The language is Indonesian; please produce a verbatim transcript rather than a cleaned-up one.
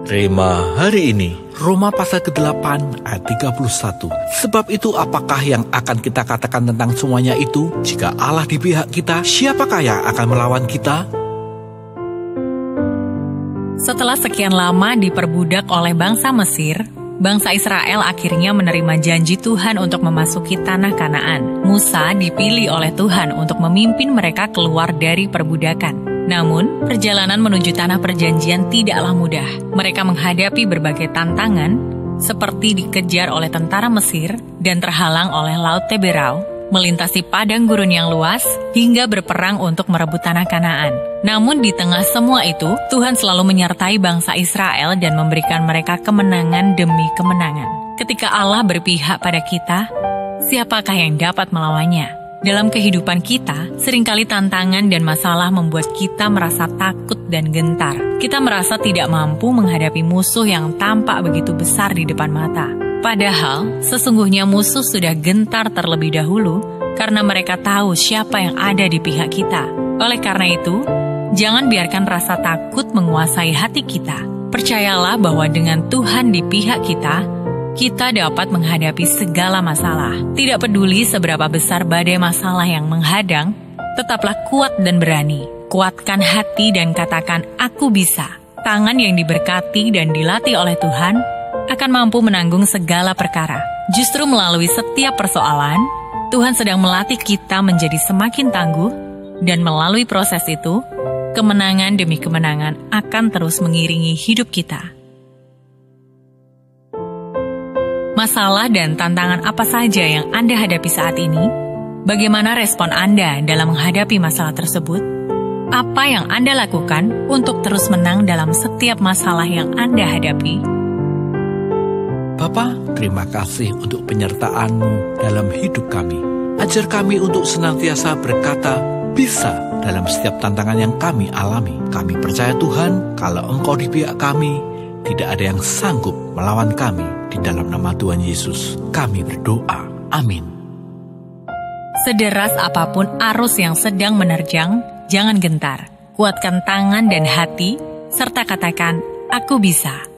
Rema hari ini, Roma pasal kedelapan ayat tiga puluh satu. Sebab itu apakah yang akan kita katakan tentang semuanya itu? Jika Allah di pihak kita, siapakah yang akan melawan kita? Setelah sekian lama diperbudak oleh bangsa Mesir, bangsa Israel akhirnya menerima janji Tuhan untuk memasuki tanah Kanaan. Musa dipilih oleh Tuhan untuk memimpin mereka keluar dari perbudakan. Namun, perjalanan menuju tanah perjanjian tidaklah mudah. Mereka menghadapi berbagai tantangan, seperti dikejar oleh tentara Mesir dan terhalang oleh Laut Teberau, melintasi padang gurun yang luas, hingga berperang untuk merebut tanah Kanaan. Namun di tengah semua itu, Tuhan selalu menyertai bangsa Israel dan memberikan mereka kemenangan demi kemenangan. Ketika Allah berpihak pada kita, siapakah yang dapat melawannya? Dalam kehidupan kita, seringkali tantangan dan masalah membuat kita merasa takut dan gentar. Kita merasa tidak mampu menghadapi musuh yang tampak begitu besar di depan mata. Padahal, sesungguhnya musuh sudah gentar terlebih dahulu karena mereka tahu siapa yang ada di pihak kita. Oleh karena itu, jangan biarkan rasa takut menguasai hati kita. Percayalah bahwa dengan Tuhan di pihak kita, kita dapat menghadapi segala masalah. Tidak peduli seberapa besar badai masalah yang menghadang, tetaplah kuat dan berani. Kuatkan hati dan katakan, "Aku bisa." Tangan yang diberkati dan dilatih oleh Tuhan akan mampu menanggung segala perkara. Justru melalui setiap persoalan, Tuhan sedang melatih kita menjadi semakin tangguh, dan melalui proses itu, kemenangan demi kemenangan akan terus mengiringi hidup kita. Masalah dan tantangan apa saja yang Anda hadapi saat ini? Bagaimana respon Anda dalam menghadapi masalah tersebut? Apa yang Anda lakukan untuk terus menang dalam setiap masalah yang Anda hadapi? Bapa, terima kasih untuk penyertaan-Mu dalam hidup kami. Ajar kami untuk senantiasa berkata, bisa dalam setiap tantangan yang kami alami. Kami percaya Tuhan, kalau Engkau di pihak kami, tidak ada yang sanggup melawan kami. Di dalam nama Tuhan Yesus, kami berdoa. Amin. Sederas apapun arus yang sedang menerjang, jangan gentar. Kuatkan tangan dan hati, serta katakan, "Aku bisa."